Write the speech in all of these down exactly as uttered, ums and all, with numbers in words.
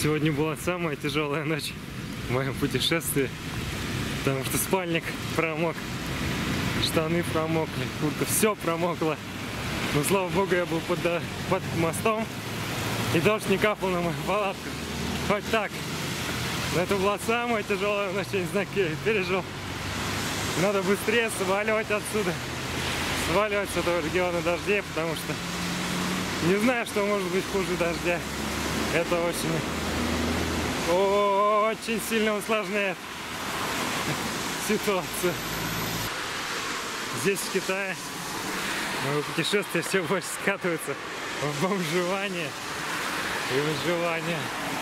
Сегодня была самая тяжелая ночь в моем путешествии, потому что спальник промок, штаны промокли, куртка, все промокло. Но слава богу, я был под, под мостом, и дождь не капал на мою палатку. Хоть так. Но это была самая тяжелая ночь, я не знаю, как я пережил. Надо быстрее сваливать отсюда. Сваливать с этого региона дождей, потому что не знаю, что может быть хуже дождя. Это очень, очень сильно усложняет ситуацию. Здесь, в Китае, мое путешествие все больше скатывается в бомжевание и выживание.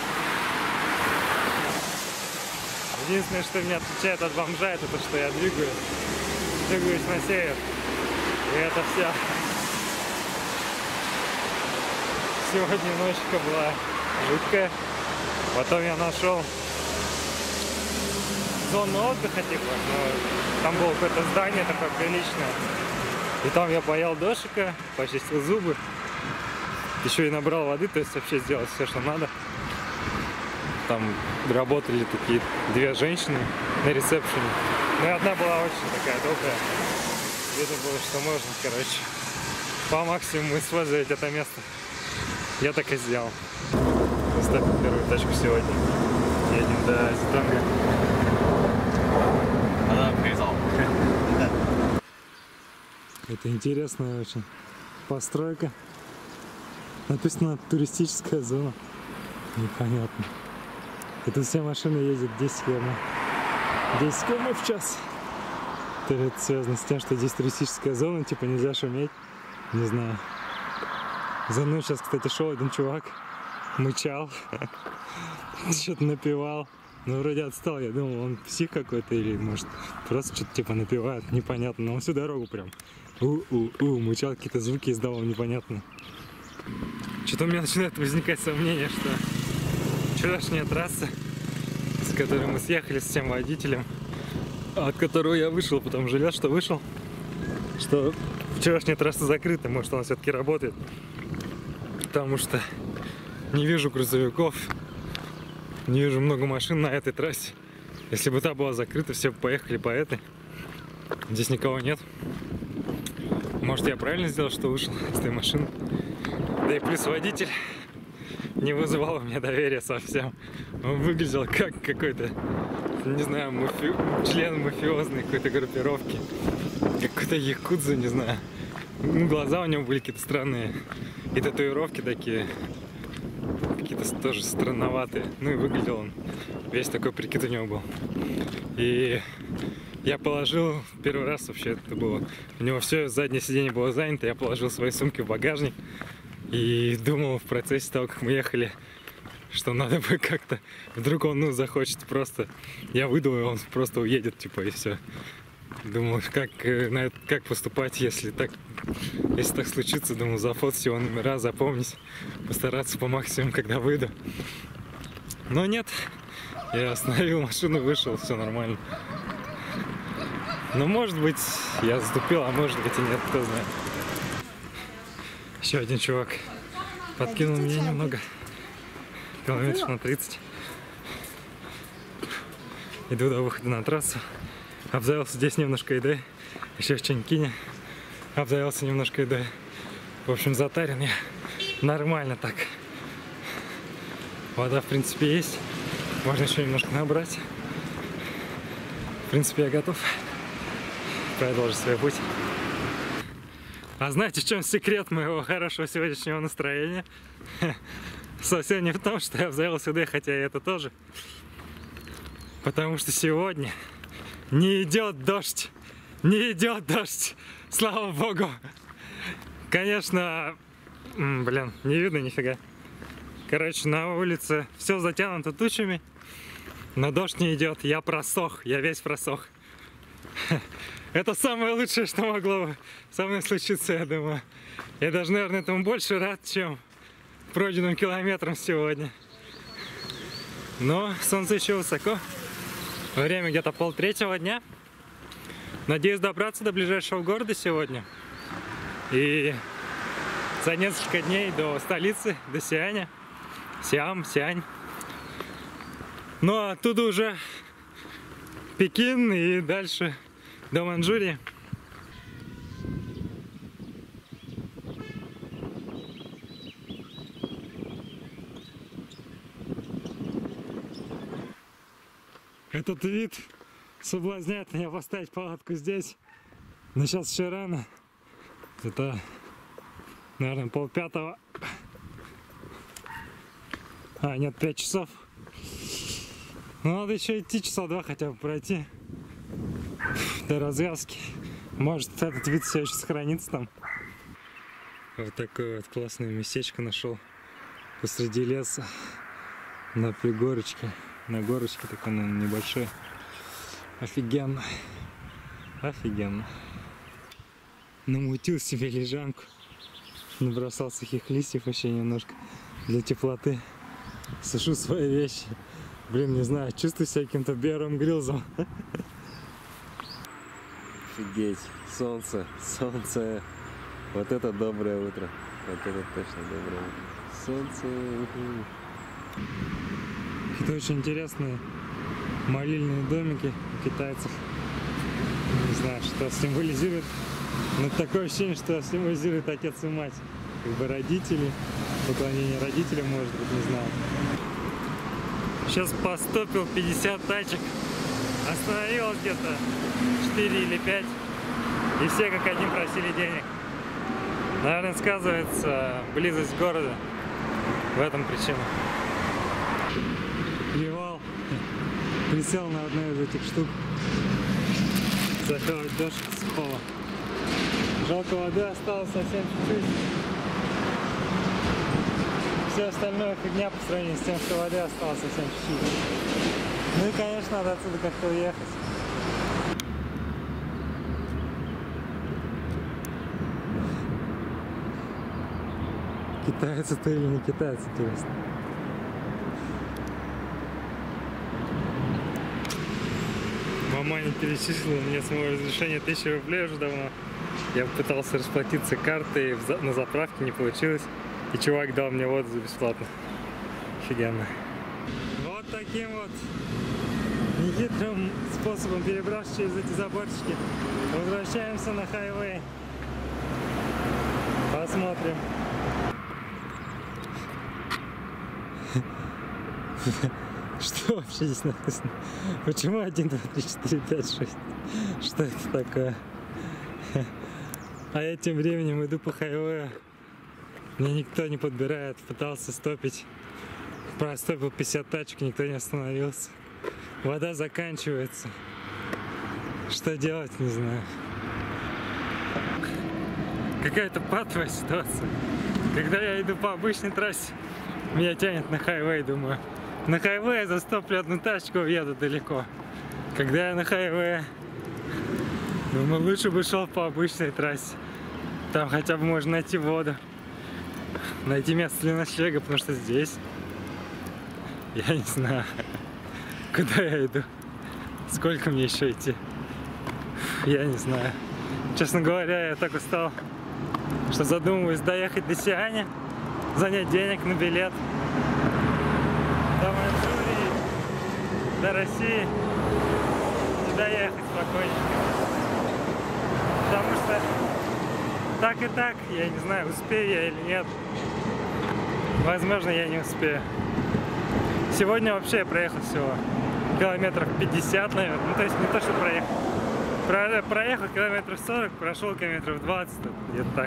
Единственное, что меня отличает от бомжа, это то, что я двигаюсь, двигаюсь на север. И это вся. Сегодня ночка была жуткая. Потом я нашел зону отдыха, типа, но там было какое-то здание такое приличное. И там я поел дошика, почистил зубы, еще и набрал воды, то есть вообще сделал все, что надо. Там работали такие две женщины на ресепшене. Ну и одна была очень такая добрая. Видно было, что можно, короче, по максимуму использовать это место. Я так и сделал. Ставим первую тачку сегодня. Едем до Зитанга. Это интересная очень постройка. Написано туристическая зона. Непонятно. И тут все машины ездят десять километров. десять километров в час. Это связано с тем, что здесь туристическая зона, типа нельзя шуметь. Не знаю. За мной сейчас, кстати, шел один чувак, мычал, что-то напевал. Ну, вроде отстал, я думал, он псих какой-то или, может, просто что-то типа напевает, непонятно. Но он всю дорогу прям у-у-у, мычал, какие-то звуки издавал, непонятно. Что-то у меня начинает возникать сомнение, что вчерашняя трасса, с которой мы съехали с тем водителем, от которого я вышел, потом жалел, что вышел, что вчерашняя трасса закрыта, может, она все-таки работает, потому что не вижу грузовиков, не вижу много машин на этой трассе. Если бы та была закрыта, все бы поехали по этой. Здесь никого нет. Может, я правильно сделал, что вышел с этой машины. Да и плюс водитель не вызывал у меня доверия совсем. Он выглядел как какой-то, не знаю, мафи... член мафиозной какой-то группировки. Какой-то якудза, не знаю. Ну, глаза у него были какие-то странные. И татуировки такие. Какие-то тоже странноватые. Ну и выглядел он. Весь такой прикид у него был. И я положил, первый раз вообще это было. У него все заднее сиденье было занято. Я положил свои сумки в багажник. И думал в процессе того, как мы ехали, что надо бы как-то, вдруг он, ну, захочет просто, я выйду, и он просто уедет, типа, и все. Думал, как, на это, как поступать, если так, если так случится, думал, зафотать его номера, запомнить, постараться по максимуму, когда выйду. Но нет, я остановил машину, вышел, все нормально. Но может быть, я заступил, а может быть и нет, кто знает. Еще один чувак подкинул меня немного, километров на тридцать. Иду до выхода на трассу, обзавелся здесь немножко еды, еще в Чанькине обзавелся немножко еды. В общем, затарен я нормально так. Вода, в принципе, есть, можно еще немножко набрать. В принципе, я готов продолжить свой путь. А знаете, в чем секрет моего хорошего сегодняшнего настроения? Совсем не в том, что я обзавелся еды, хотя и это тоже. Потому что сегодня не идет дождь. Не идет дождь. Слава богу. Конечно, блин, не видно нифига. Короче, на улице все затянуто тучами, но дождь не идет. Я просох, я весь просох. Это самое лучшее, что могло бы со мной случиться, я думаю. Я даже, наверное, этому больше рад, чем пройденным километром сегодня. Но солнце еще высоко. Время где-то полтретьего дня. Надеюсь добраться до ближайшего города сегодня. И за несколько дней до столицы, до Сианя. Сиам, Сиань. Ну а оттуда уже Пекин и дальше до Манчжурии. Этот вид соблазняет меня поставить палатку здесь, но сейчас еще рано. Это, наверное, полпятого. А, нет, пять часов. Но надо еще идти часа два хотя бы пройти до развязки. Может, этот вид все еще сохранится там. Вот такое вот классное местечко нашел посреди леса на пригорочке. На горочке такой, наверное, небольшой. Офигенно. Офигенно. Намутил себе лежанку. Набросал сухих листьев вообще немножко для теплоты. Сушу свои вещи. Блин, не знаю, чувствую себя каким-то Беаром Гриллзом. Офигеть. Солнце, солнце. Вот это доброе утро. Вот это точно доброе утро. Солнце. Это очень интересные молильные домики у китайцев. Не знаю, что символизирует. Но такое ощущение, что символизирует отец и мать. Как бы родители, поклонение родителям, может быть, не знаю. Сейчас поступил пятьдесят тачек. Остановилось где-то четыре или пять. И все как один просили денег. Наверное, сказывается близость города. В этом причина. Плевал. Присел на одну из этих штук. Захавать дождь с пола. Жалко, воды осталось совсем чуть-чуть. Все остальное фигня по сравнению с тем, что воды осталось совсем чуть-чуть. Ну и, конечно, надо отсюда как-то уехать. Китаец это или не китаец, интересно. Мама не перечислила мне с моего разрешения тысячу рублей уже давно. Я пытался расплатиться картой на заправке, не получилось. И чувак дал мне воду за бесплатно. Офигенно. Вот таким вот нехитрым способом перебравшись через эти заборчики, возвращаемся на хайвей. Посмотрим. Что вообще здесь написано? Почему один, два, три, четыре, пять, шесть? Что это такое? А я тем временем иду по хайвею. Меня никто не подбирает. Пытался стопить. Простопил пятьдесят тачек, никто не остановился. Вода заканчивается. Что делать, не знаю. Какая-то патовая ситуация. Когда я иду по обычной трассе, меня тянет на хайвей, думаю. На хайвее застоплю одну тачку, уеду далеко. Когда я на хайвее, думаю, лучше бы шел по обычной трассе. Там хотя бы можно найти воду. Найти место для ночлега, потому что здесь я не знаю, куда я иду. Сколько мне еще идти? Я не знаю. Честно говоря, я так устал, что задумываюсь доехать до Сианя, занять денег на билет до Манчжурии, до России и доехать спокойненько. Потому что так и так, я не знаю, успею я или нет. Возможно, я не успею. Сегодня вообще я проехал всего километров пятьдесят, наверное. Ну, то есть не то, что проехал. Про проехал километров сорок, прошел километров двадцать, где-то так.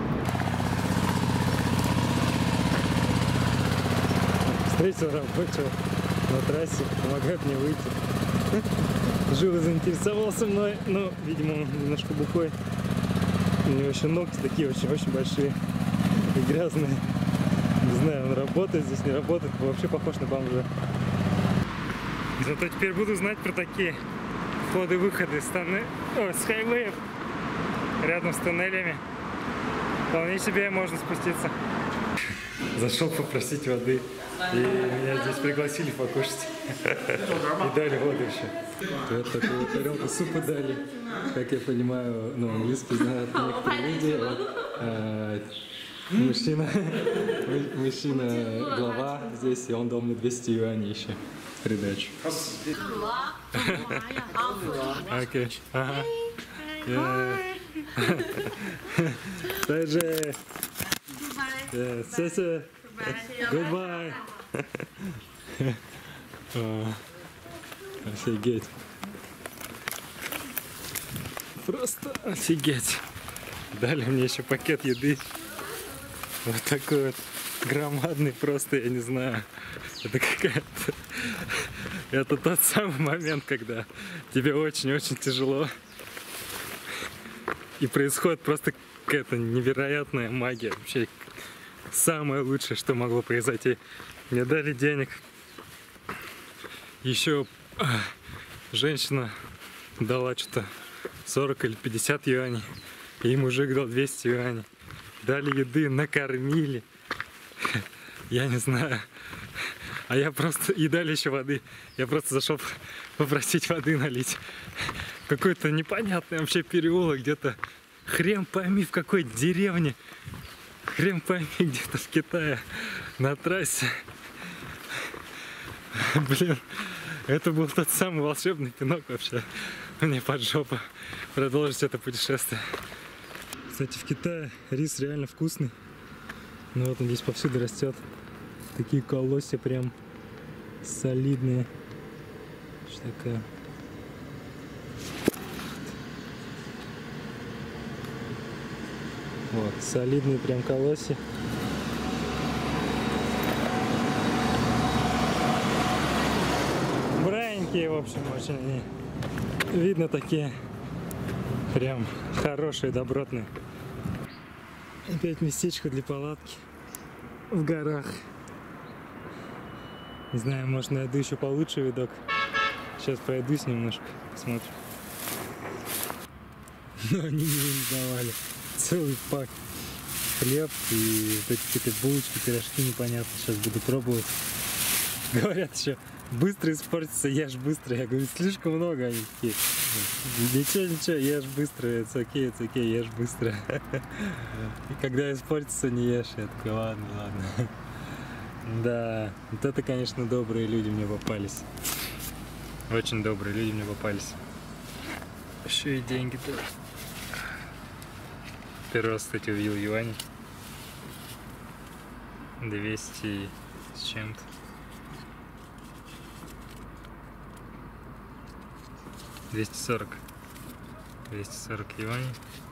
Встретил рабочего на трассе, помогает мне выйти. Живо заинтересовался мной, но, видимо, он немножко бухой. У него еще ногти такие очень-очень большие и грязные. Не знаю, он работает здесь, не работает, вообще похож на бомжа. Зато теперь буду знать про такие входы-выходы с, тонне... О, с хайвеев рядом с тоннелями. Вполне себе можно спуститься. Зашел попросить воды, и меня здесь пригласили покушать. И дали воду еще. Вот такую тарелку супа дали. Как я понимаю, ну, английский знают некоторые люди. Вот, э, мужчина, мужчина глава здесь, и он дал мне двести юаней еще. придачу. Окей. Ага. Тоже. Все-все. Goodbye. Офигеть. Просто офигеть. Дали мне еще пакет еды. Вот такой вот громадный, просто я не знаю. Это какая-то... Это тот самый момент, когда тебе очень-очень тяжело. И происходит просто какая-то невероятная магия. Вообще самое лучшее, что могло произойти. Мне дали денег. Еще женщина дала что-то сорок или пятьдесят юаней. И мужик дал двести юаней. Дали еды, накормили. Я не знаю. А я просто... И дали еще воды. Я просто зашел попросить воды налить. Какой-то непонятный вообще переулок где-то. Хрен пойми в какой деревне. Хрен пойми где-то в Китае. На трассе. Блин. Это был тот самый волшебный пинок вообще. Мне под жопу продолжить это путешествие. Кстати, в Китае рис реально вкусный. Ну вот он здесь повсюду растет. Такие колосья прям солидные. Что такое? Вот, солидные прям колосья. Браненькие, в общем, очень они. Видно такие прям хорошие, добротные. Опять местечко для палатки в горах. Не знаю, может, найду еще получше видок. Сейчас пройдусь немножко, посмотрим. Но они не давали. Целый пак. Хлеб и вот эти какие-то булочки, пирожки непонятно. Сейчас буду пробовать. Говорят еще, быстро испортится, ешь быстро. Я говорю, слишком много они такие. Ничего, ничего, ешь быстро, it's okay, it's okay, ешь быстро. И когда испортится, не ешь. Я такой, ладно, ладно. Да, вот это, конечно, добрые люди мне попались. Очень добрые люди мне попались. Еще и деньги-то. Первый раз, кстати, увидел юани. двести с чем-то. двести сорок. двести сорок юаней.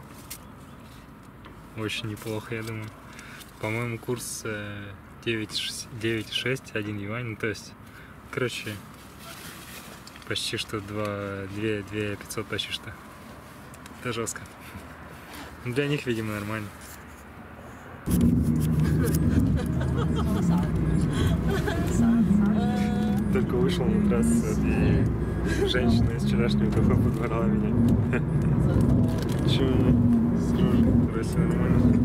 Очень неплохо, я думаю. По-моему, курс девять шесть, один юань. Ну, то есть, короче, почти что два пятьсот почти что. Это жестко. Для них, видимо, нормально. Только вышел на трассу, и женщина из вчерашнего кафе подворала меня. Чего? Вроде нормально.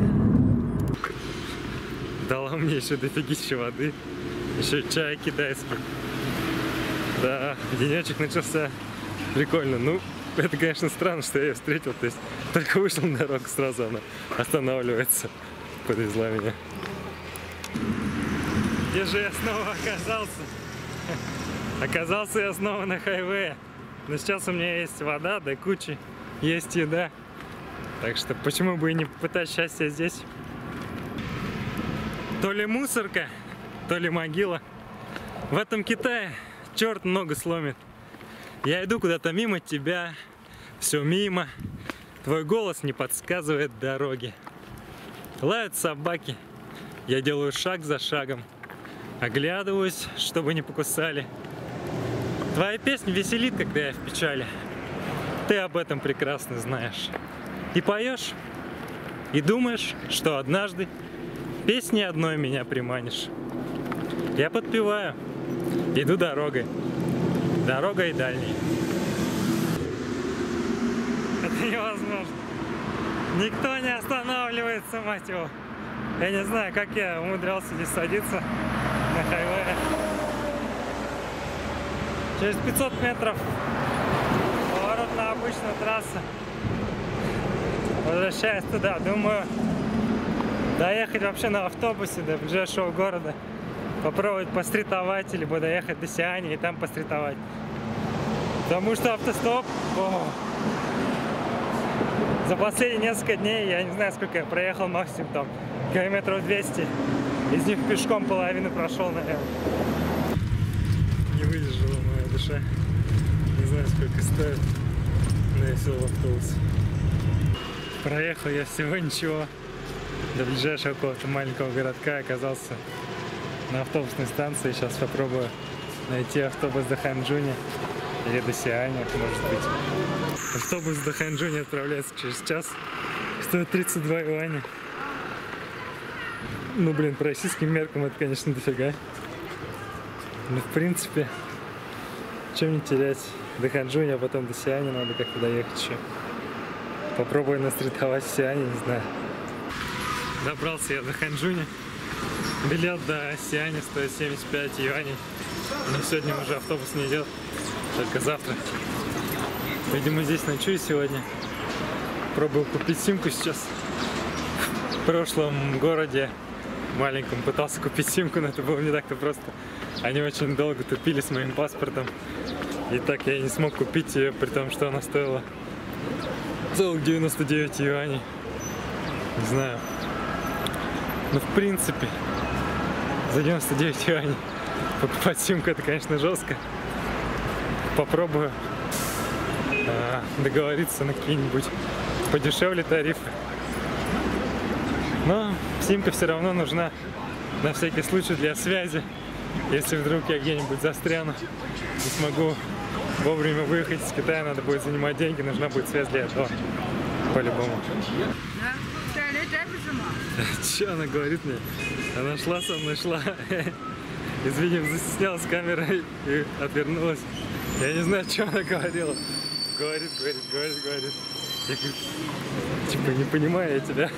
Дала мне еще дофигища воды. Еще чай китайский. Да, денечек начался прикольно. Ну, это, конечно, странно, что я ее встретил. То есть только вышел на дорогу, сразу она останавливается. Подвезла меня. Где же я снова оказался? Оказался я снова на хайвее. Но сейчас у меня есть вода, до кучи есть еда. Так что почему бы и не попытать счастье здесь? То ли мусорка, то ли могила. В этом Китае черт ногу сломит. Я иду куда-то мимо тебя, все мимо. Твой голос не подсказывает дороги. Лают собаки. Я делаю шаг за шагом. Оглядываюсь, чтобы не покусали. Твоя песня веселит, когда я в печали. Ты об этом прекрасно знаешь. И поешь, и думаешь, что однажды песней одной меня приманишь. Я подпеваю, иду дорогой, дорогой дальней. Это невозможно. Никто не останавливается, мать его. Я не знаю, как я умудрялся здесь садиться на хайвее. Через пятьсот метров поворот на обычную трассу. Возвращаясь туда, думаю, доехать вообще на автобусе до ближайшего города попробовать постритовать, либо доехать до Сиани и там постритовать. Потому что автостоп... О, за последние несколько дней, я не знаю, сколько я проехал, максимум там километров двести. Из них пешком половину прошел, наверное. Не выдержала моя душа. Не знаю, сколько стоит, но я сел в автобус. Проехал я всего ничего. До ближайшего какого-то маленького городка оказался на автобусной станции. Сейчас попробую найти автобус до Ханчжуня или до Сиани, может быть. Автобус до Ханчжуня отправляется через час. Стоит тридцать два юаня. Ну, блин, по российским меркам это, конечно, дофига. Но, в принципе, чем не терять. До Ханчжуня, а потом до Сиани надо как-то доехать еще. Попробую настритовать в Сиани, не знаю. Добрался я до Ханчжуня. Билет до Сиани стоит семьдесят пять юаней. Но сегодня уже автобус не идет, только завтра. Видимо, здесь ночую сегодня. Пробую купить симку сейчас. В прошлом городе маленьком пытался купить симку, но это было не так-то просто. Они очень долго тупили с моим паспортом. И так я не смог купить ее, при том, что она стоила целых девяносто девять юаней. Не знаю. Ну, в принципе, за девяносто девять юаней покупать симку — это, конечно, жестко. Попробую э, договориться на какие-нибудь подешевле тарифы. Но симка все равно нужна на всякий случай для связи. Если вдруг я где-нибудь застряну, не смогу вовремя выехать из Китая, надо будет занимать деньги, нужна будет связь для этого. По-любому. Че она говорит мне? Она шла со мной, шла. Извини, застеснялась камерой и отвернулась. Я не знаю, что она говорила. Говорит, говорит, говорит, говорит. Я говорю, типа, не понимаю я тебя.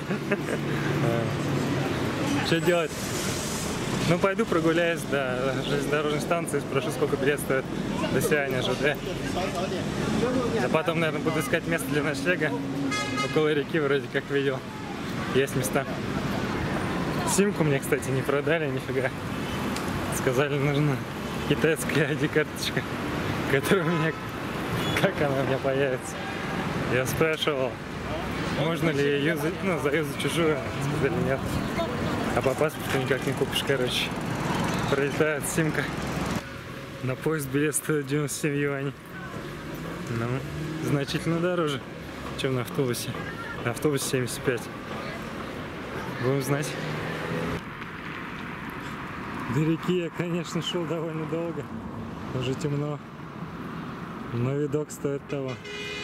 Что делать? Ну, пойду прогуляюсь до железнодорожной станции, спрошу, сколько билет стоит до Сиани ЖД. А потом, наверное, буду искать место для ночлега. Около реки вроде как видел. Есть места. Симку мне, кстати, не продали, нифига. Сказали, нужна китайская ай ди-карточка, которая у меня... Как она у меня появится? Я спрашивал, можно ли юзать, ну, заюзать чужую. Сказали, нет. А по паспорту никак не купишь, короче. Пролетает симка. На поезд билет стоит девяносто семь юаней. Ну, значительно дороже, чем на автобусе. На автобусе семьдесят пять. Будем знать. До реки я, конечно, шел довольно долго. Уже темно. Но видок стоит того.